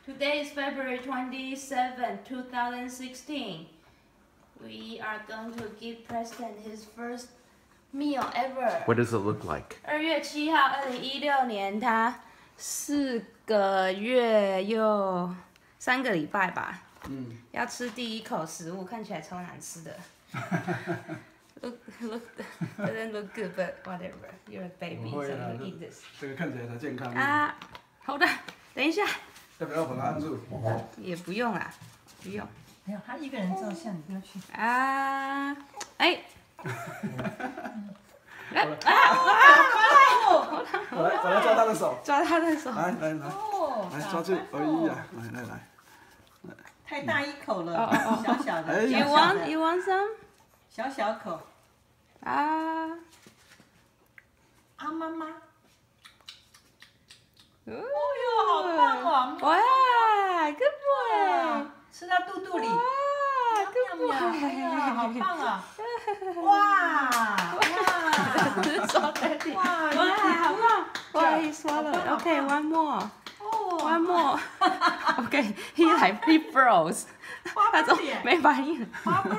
Today is February 27, 2016. We are going to give Preston his first meal ever. What does it look like? 2月7号，2016年，他4个月又3个礼拜吧。要吃第一口食物，看起来超难吃的。Look, doesn't look good, but whatever. You're a baby, so you eat this. 这个看起来才健康。 啊，好的，等一下。 要不要把它按住？ 也不用啦，不用。 没有，他一个人照相，你不要去。 啊，哎。 我来抓他的手。 抓他的手。 来， 哦， 来抓住，哎呀，来。 太大一口了，小小的。 You want some？ 小口。 啊。 啊，妈妈。 哦哟，好棒哦！ 哇 ，Good boy！ 吃到肚肚里。 哇 ，Good boy！ 哎呀，好棒啊！哇！ 抓在地。哇，好棒！哇，he swallowed. Okay, one more. One more. Okay, he froze. 他怎么没反应？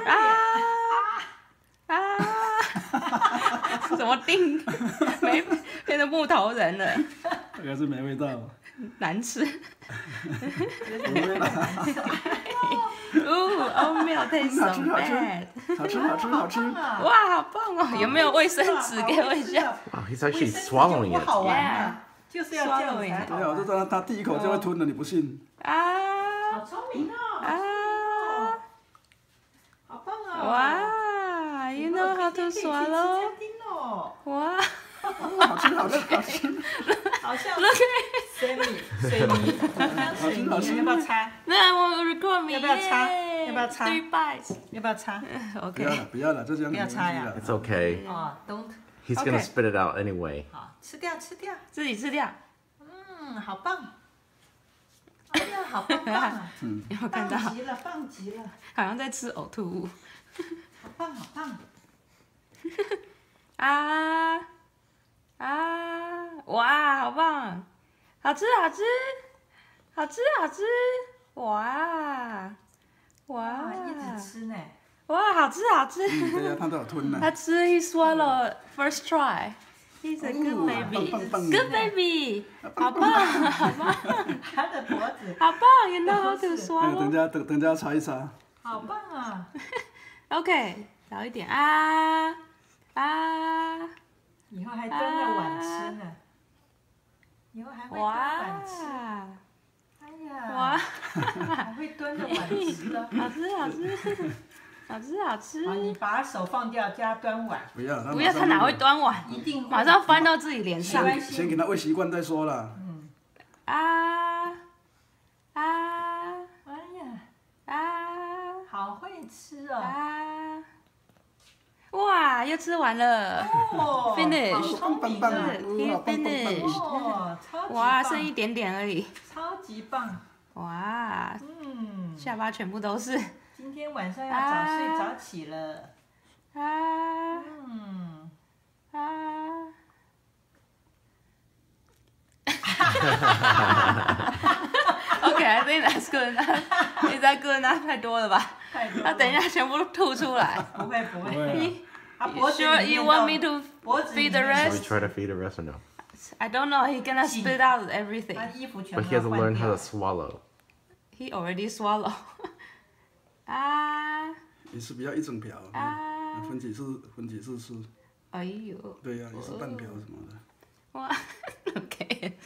怎么定？没变成木头人了。 这个是没味道。 难吃。oatmeal tastes so bad. 好吃。 哇，好棒哦！有没有卫生纸给我一下 Wow, he's actually swallowing 不 it. 好玩啊，就是要这样才对啊， 好我就知道他第一口就会吞了，你不信？ 啊！ 好聪明哦！ 啊！ 好棒啊！ 哇 ，You know how to swallow？ 哇！ 好吃。 好像水泥， 好吃。 要不要擦？ 那我 record me。 要不要擦？要不要擦 ？3 bites。 要不要擦？ OK。 不要了，就这样。 不要擦呀。 It's okay. 哦 ，don't。 He's gonna spit it out anyway. 好，吃掉。 自己吃掉。 好棒！哎呀，好棒啊！ 有没有看到？ 棒极了！ 好像在吃呕吐物。 好棒！ 哇，好棒！好吃！哇！ 一直吃呢。 哇，好吃！ 对呀，他都有吞了。 他吃 ，he swallow first try. He's a good baby. Good baby. 好棒！ 他的脖子。 好棒 ！You know how to swallow? 等下擦一擦。 好棒啊 OK， 少一点以后还端着碗吃呢。以后还会端碗吃。哎呀！ 哇！ 还会端着碗吃的。 好吃！ 好，你把手放掉，叫他端碗。 不要， 他哪会端碗？ 一定马上翻到自己脸上。 先给他喂习惯再说啦。 好会吃哦！ 哇，又吃完了。Finish。 棒。 He finished。 哦，超级棒！ 哇，剩一点点而已。 超级棒！ 哇，下巴全部都是。 今天晚上要早睡早起了。 OK, I think that's good enough. Is that good enough? 太多了吧？他等一下全部吐出来。 不会。 You sure you want me to feed the Shall we rest? try to feed the rest or no? I don't know. He's gonna spit out everything. 他衣服全 But 部 he has 要 to 换 learn how 掉 to。swallow. He already swallowed. 也是不要一整瓢，分几次吃。 哎呦。 对呀，也是半瓢什么的。 哇 ，OK。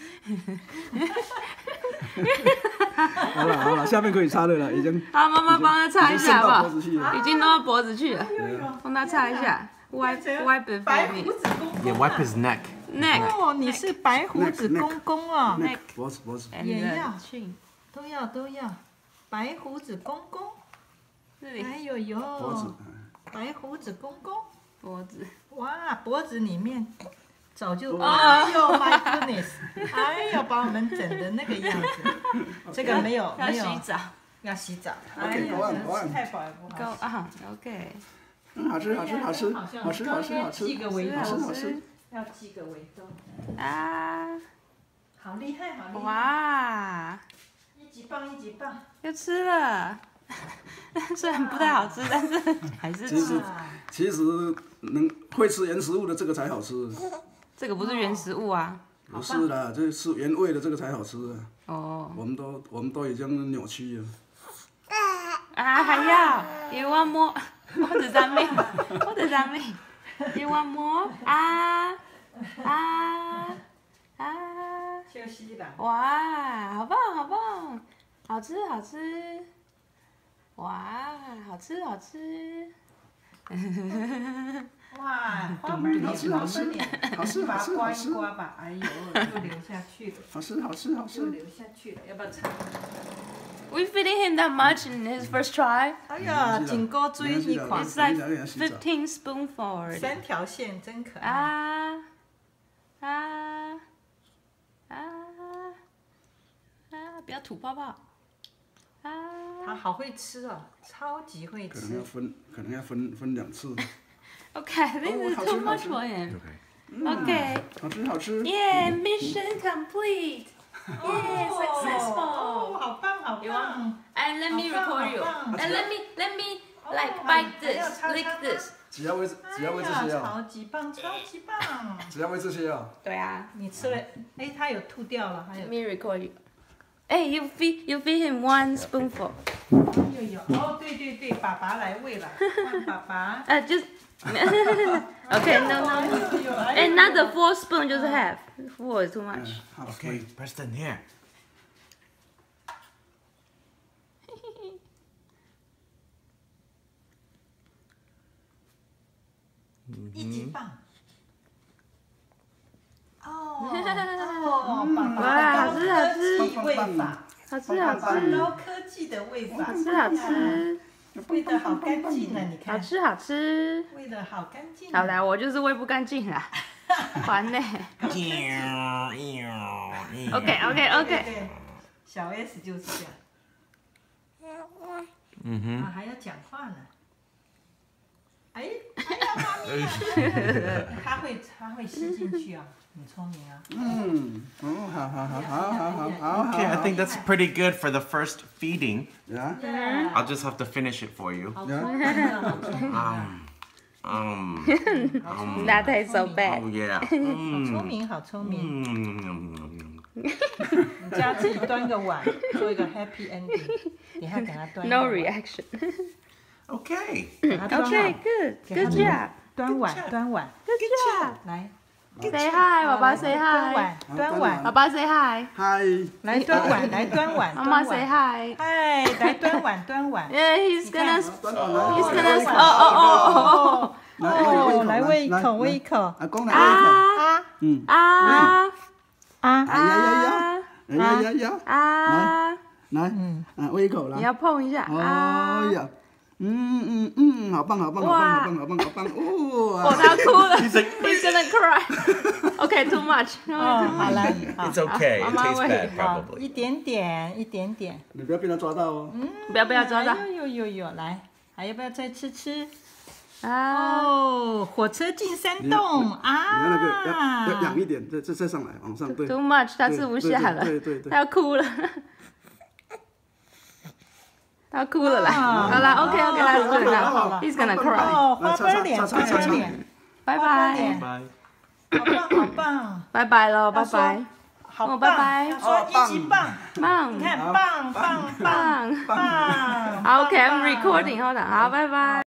好了，下面可以擦了啦，已经。 好，妈妈帮他擦一下好不好？已经弄到脖子去了，帮他擦一下。Wipe it for me. Yeah, wipe his neck. Neck. 哦，你是白胡子公公哦。 脖子。 也要，都要。白胡子公公。哎呦呦。 脖子。 白胡子公公。 脖子。 哇，脖子里面早就哎呦 ，My goodness！ 哎呦，把我们整的那个样子。这个没有要洗澡。 要洗澡。 哎呀， 吃太饱也不好。 Go on, OK。 好吃。 记个围好吃。 要记个围兜。 啊。 好厉害，好厉害！ 哇！ 一级棒！ 棒。 又吃了，虽然不太好吃，但是还是吃。 其实会吃原食物的这个才好吃。 这个不是原食物啊。 不是啦，这是原味的这个才好吃啊。 哦。 我们都已经扭曲了。 啊，还要？You want more? What does that mean? What does that mean? You want more? 啊。 休息了。 哇，好棒好棒，好吃好吃。哇，好吃好吃。 哇，花瓣脸， 好吃， 把它刮一刮吧。哎呦，又流下去了。 好吃。 又流下去了，要不要擦？ We feeding him that much in his first try. 哎呀，颈高追一款。 It's like 15 spoonfuls. 3条线真可爱。 不要吐泡泡。 他好会吃哦，超级会吃。 可能要分2次。 Okay, this is too much for him. Okay. 好吃。 Yeah, mission complete. Yeah, successful. 好棒好棒。 And let me record you. And let me like bite this, lick this. 只要喂这些药。 超级棒。 只要喂这些药。 对啊。 你吃了，哎，他有吐掉了，还有。 Let me record you. Hey, you feed him 1 spoonful. 有。哦，对，爸爸来喂了，换爸爸。 just. Okay, no. And not the 4 spoon, just half. 4 is too much. Okay, Preston, here. 1级棒。 哇，好吃好吃。 喂法。 好吃好吃。 高科技的喂法。 好吃好吃。 喂得好干净呢，你看。 好吃好吃。 喂得好干净。 好啦，我就是喂不干净啦，烦呢。OK。 小 S 就是这样。啊，还要讲话呢。哎呀，妈咪，他会吸进去啊，很聪明啊。好。 Okay, I think that's pretty good for the first feeding. Yeah. I'll just have to finish it for you. That tastes so bad. Oh yeah. 好聪明。你家自己端个碗，做一个 happy ending。等下给他端。 No reaction. Okay. Okay, good job. 端碗。 Good job. 来 ，Say hi， 爸爸 say hi。 端碗。 爸爸 say hi。 Hi。 来端碗。 妈妈 say hi。 嗨，来端碗。 Yeah, he's gonna. 哦，来喂一口。 阿公来喂一口。来，喂一口来。 你要碰一下。 哎呀。好棒！哇！ 哦，他哭了。He's gonna cry. Okay, too much. 好来。 It's okay. It tastes bad, probably. 一点点。 你不要被他抓到哦。 不要抓到。 有，来，还要不要再吃？哦，火车进山洞啊！ 你看那个要仰一点，再上来，往上对。 Too much， 他吃不下了。 对。 他要哭了。他要哭了啦！好啦 ，OK， that's good now. He's gonna cry. 哦，花瓣脸， 拜拜。 好棒！ 拜拜喽，拜拜。 好， 拜拜。 说1级棒， 棒， 你看棒。 好 ，OK，I'm recording，好的，好，拜拜。